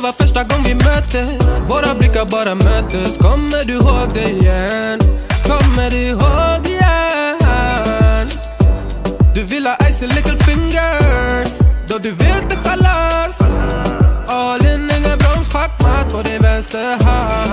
var första gången vi möttes. Våra blickar bara möttes. Kommer du ihåg det igen? Kommer du ihåg igen? Du vill ha ice and little fingers. Då du vet det chalas. All in, ingen broms, schackmatt på din vänster hand.